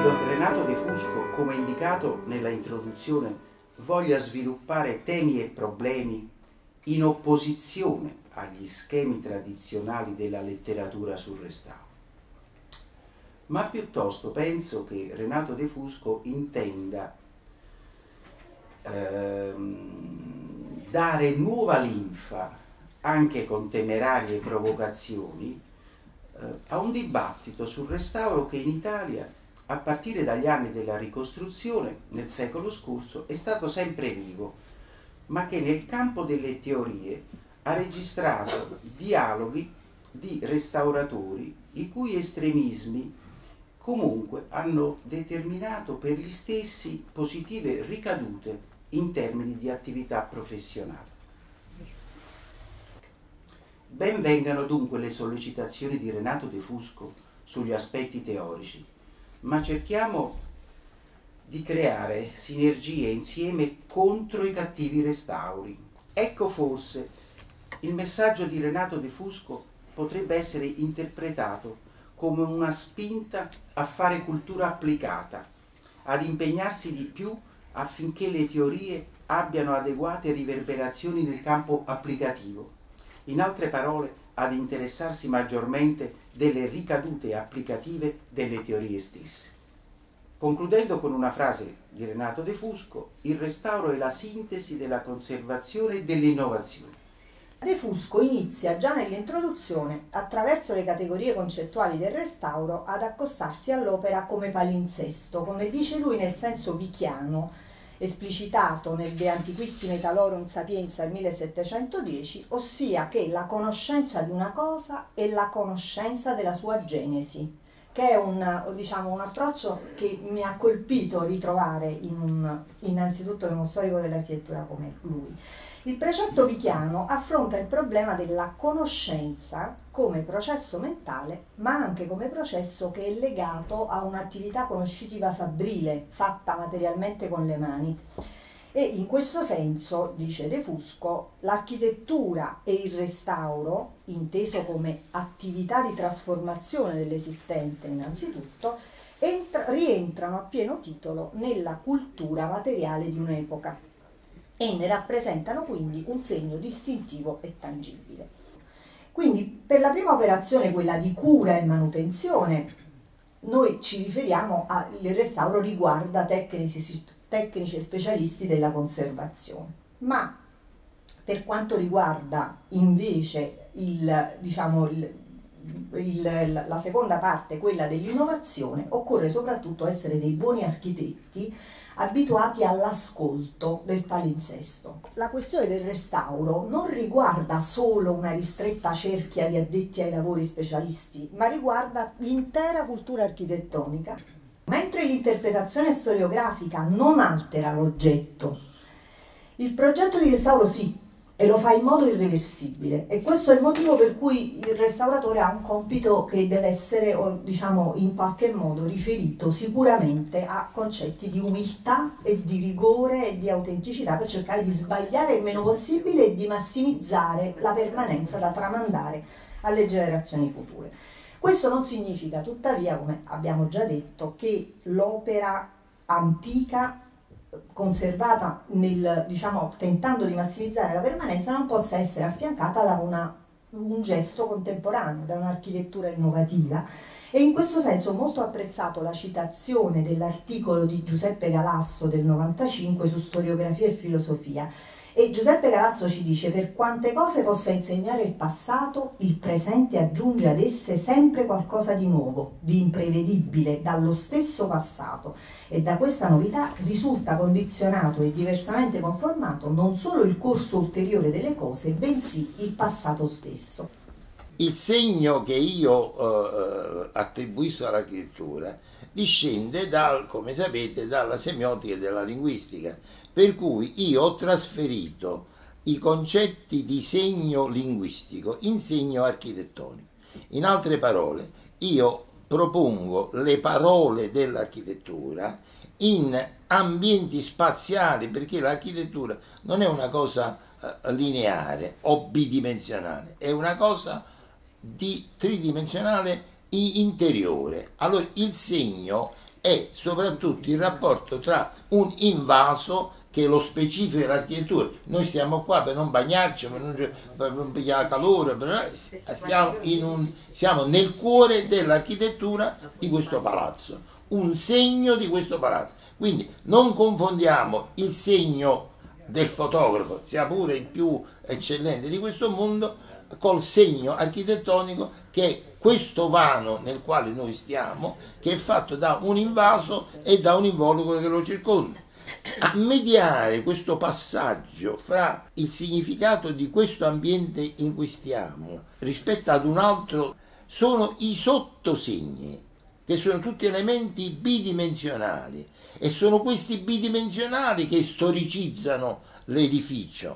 Renato De Fusco, come indicato nella introduzione, voglia sviluppare temi e problemi in opposizione agli schemi tradizionali della letteratura sul restauro, ma piuttosto penso che Renato De Fusco intenda dare nuova linfa, anche con temerarie provocazioni, a un dibattito sul restauro che in Italia, a partire dagli anni della ricostruzione nel secolo scorso, è stato sempre vivo, ma che nel campo delle teorie ha registrato dialoghi di restauratori i cui estremismi comunque hanno determinato per gli stessi positive ricadute in termini di attività professionale. Ben vengano dunque le sollecitazioni di Renato De Fusco sugli aspetti teorici, ma cerchiamo di creare sinergie insieme contro i cattivi restauri. Ecco forse il messaggio di Renato De Fusco potrebbe essere interpretato come una spinta a fare cultura applicata, ad impegnarsi di più affinché le teorie abbiano adeguate riverberazioni nel campo applicativo. In altre parole, ad interessarsi maggiormente delle ricadute applicative delle teorie stesse. Concludendo con una frase di Renato De Fusco, il restauro è la sintesi della conservazione e dell'innovazione. De Fusco inizia già nell'introduzione, attraverso le categorie concettuali del restauro, ad accostarsi all'opera come palinsesto, come dice lui nel senso vichiano, esplicitato nel De Antiquissime Talorum Sapienza del 1710, ossia che la conoscenza di una cosa è la conoscenza della sua genesi, che è un approccio che mi ha colpito ritrovare innanzitutto in uno storico dell'architettura come lui. Il precetto vichiano affronta il problema della conoscenza come processo mentale, ma anche come processo che è legato a un'attività conoscitiva fabbrile, fatta materialmente con le mani. E in questo senso, dice De Fusco, l'architettura e il restauro, inteso come attività di trasformazione dell'esistente innanzitutto, rientrano a pieno titolo nella cultura materiale di un'epoca e ne rappresentano quindi un segno distintivo e tangibile. Quindi per la prima operazione, quella di cura e manutenzione, noi ci riferiamo il restauro riguarda tecnici e specialisti della conservazione, ma per quanto riguarda invece la seconda parte, quella dell'innovazione, occorre soprattutto essere dei buoni architetti abituati all'ascolto del palinsesto. La questione del restauro non riguarda solo una ristretta cerchia di addetti ai lavori specialisti, ma riguarda l'intera cultura architettonica. Mentre l'interpretazione storiografica non altera l'oggetto, il progetto di restauro sì, e lo fa in modo irreversibile, e questo è il motivo per cui il restauratore ha un compito che deve essere, in qualche modo riferito sicuramente a concetti di umiltà e di rigore e di autenticità, per cercare di sbagliare il meno possibile e di massimizzare la permanenza da tramandare alle generazioni future. Questo non significa tuttavia, come abbiamo già detto, che l'opera antica conservata tentando di massimizzare la permanenza non possa essere affiancata da un gesto contemporaneo, da un'architettura innovativa. E in questo senso ho molto apprezzato la citazione dell'articolo di Giuseppe Galasso del 95 su storiografia e filosofia. E Giuseppe Galasso ci dice: per quante cose possa insegnare il passato, il presente aggiunge ad esse sempre qualcosa di nuovo, di imprevedibile dallo stesso passato, e da questa novità risulta condizionato e diversamente conformato non solo il corso ulteriore delle cose, bensì il passato stesso. Il segno che io attribuisco all'architettura discende come sapete, dalla semiotica e dalla linguistica, per cui io ho trasferito i concetti di segno linguistico in segno architettonico. In altre parole, io propongo le parole dell'architettura in ambienti spaziali, perché l'architettura non è una cosa lineare o bidimensionale, è una cosa tridimensionale interiore. Allora il segno è soprattutto il rapporto tra un invaso, che è lo specifico dell'architettura. Noi stiamo qua per non bagnarci, per non pigliare calore, siamo nel cuore dell'architettura di questo palazzo, un segno di questo palazzo. Quindi non confondiamo il segno del fotografo, sia pure il più eccellente di questo mondo, col segno architettonico che è questo vano nel quale noi stiamo, che è fatto da un invaso e da un involucro che lo circonda. A mediare questo passaggio fra il significato di questo ambiente in cui stiamo rispetto ad un altro sono i sottosegni, che sono tutti elementi bidimensionali, e sono questi bidimensionali che storicizzano l'edificio.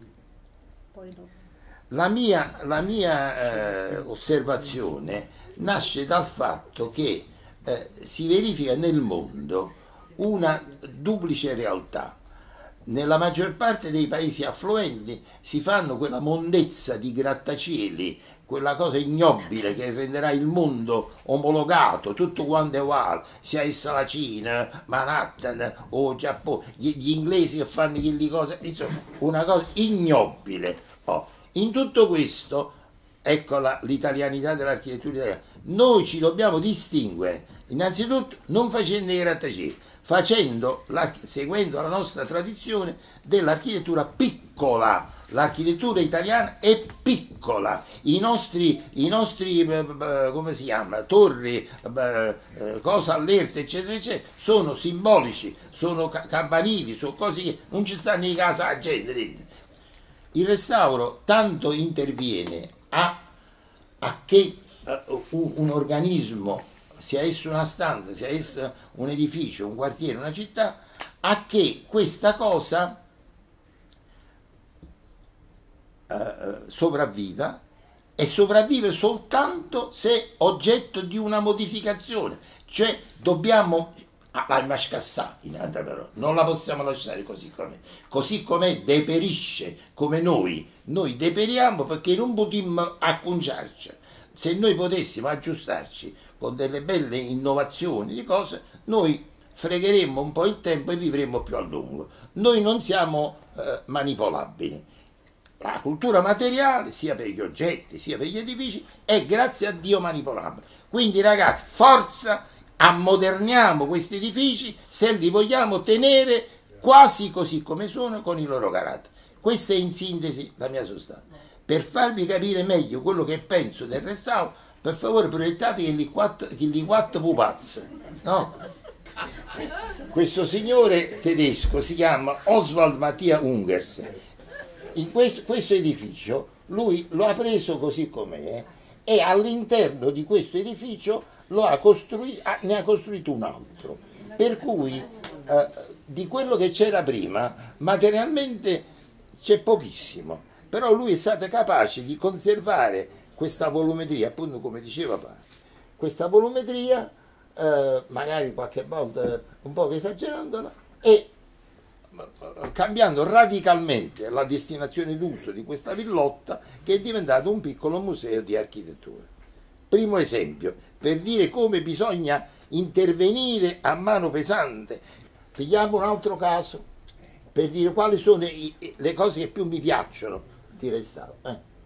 La mia osservazione nasce dal fatto che si verifica nel mondo una duplice realtà. Nella maggior parte dei paesi affluenti si fanno quella mondezza di grattacieli, quella cosa ignobile che renderà il mondo omologato, tutto quanto è uguale, sia essa la Cina, Manhattan o Giappone, gli inglesi che fanno quelle cose, insomma, una cosa ignobile. Oh, in tutto questo, ecco l'italianità dell'architettura italiana. Noi ci dobbiamo distinguere, innanzitutto non facendo i grattacieli, seguendo la nostra tradizione dell'architettura piccola. L'architettura italiana è piccola, i nostri come si chiama, torri, cose all'erte, eccetera, eccetera, sono simbolici, sono campanili, sono cose che non ci stanno in casa la gente dentro. Il restauro tanto interviene a che un organismo, sia esso una stanza, sia esso un edificio, un quartiere, una città, a che questa cosa sopravviva, e sopravvive soltanto se oggetto di una modificazione, cioè dobbiamo l'anima scassata, in altre parole, non la possiamo lasciare così com'è deperisce, come noi deperiamo, perché non potremmo acconciarci. Se noi potessimo aggiustarci con delle belle innovazioni di cose, noi fregheremmo un po' il tempo e vivremmo più a lungo. Noi non siamo manipolabili. La cultura materiale, sia per gli oggetti, sia per gli edifici, è grazie a Dio manipolabile. Quindi ragazzi, forza, ammoderniamo questi edifici se li vogliamo tenere quasi così come sono, con i loro caratteri. Questa è in sintesi la mia sostanza. Per farvi capire meglio quello che penso del restauro, per favore proiettate gli quattro pupazzi, no? Questo signore tedesco si chiama Oswald Matthias Ungers. In questo edificio lui lo ha preso così com'è, e all'interno di questo edificio ne ha costruito un altro, per cui di quello che c'era prima materialmente c'è pochissimo, però lui è stato capace di conservare questa volumetria, appunto come diceva Paolo, questa volumetria, magari qualche volta un po' esagerandola, e cambiando radicalmente la destinazione d'uso di questa villotta, che è diventato un piccolo museo di architettura. Primo esempio, per dire come bisogna intervenire a mano pesante. Pigliamo un altro caso, per dire quali sono le cose che più mi piacciono di restauro.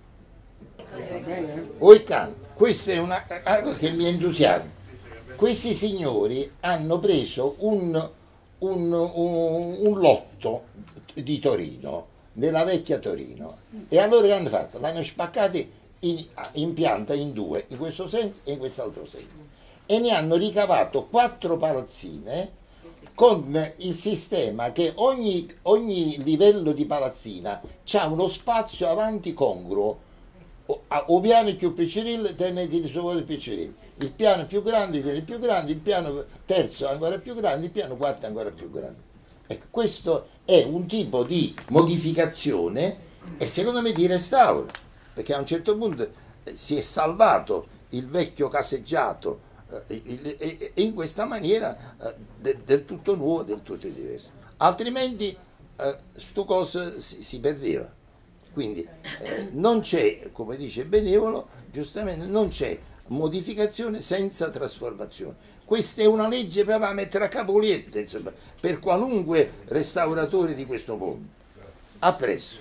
Questa è una cosa che mi entusiasma. Questi signori hanno preso un lotto di Torino, nella vecchia Torino, e allora che hanno fatto? L'hanno spaccati in pianta in due, in questo senso e in quest'altro senso, e ne hanno ricavato 4 palazzine con il sistema che ogni livello di palazzina ha uno spazio avanti congruo. O piano più piccirillo tenete il suo più piccirillo, il piano più grande tiene il più grande, il piano terzo ancora più grande, il piano quarto ancora più grande. Ecco, questo è un tipo di modificazione e secondo me di restauro, perché a un certo punto si è salvato il vecchio caseggiato e in questa maniera del tutto nuovo, del tutto diverso. Altrimenti sto cosa si perdeva. Quindi non c'è, come dice Benevolo, giustamente non c'è modificazione senza trasformazione. Questa è una legge per mettere a capoliette, insomma, per qualunque restauratore di questo mondo. A presto.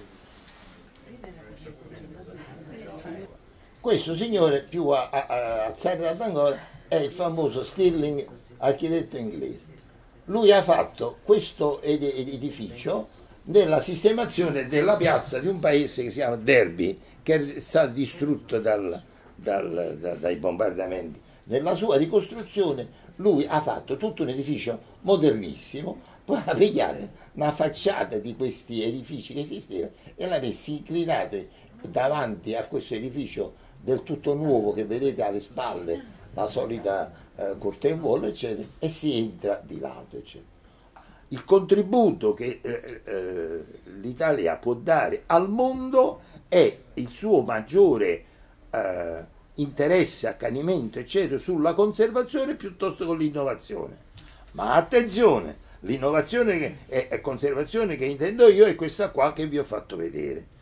Questo signore più azzardato ancora è il famoso Stirling, architetto inglese. Lui ha fatto questo edificio nella sistemazione della piazza di un paese che si chiama Derby, che è stato distrutto dai bombardamenti. Nella sua ricostruzione lui ha fatto tutto un edificio modernissimo, poi ha pigliato una facciata di questi edifici che esistevano e l'ha messi inclinate davanti a questo edificio del tutto nuovo che vedete alle spalle, la solita curtain wall, eccetera, e si entra di lato, eccetera. Il contributo che l'Italia può dare al mondo è il suo maggiore interesse, accanimento, eccetera, sulla conservazione piuttosto che l'innovazione. Ma attenzione, l'innovazione e conservazione che intendo io è questa qua che vi ho fatto vedere.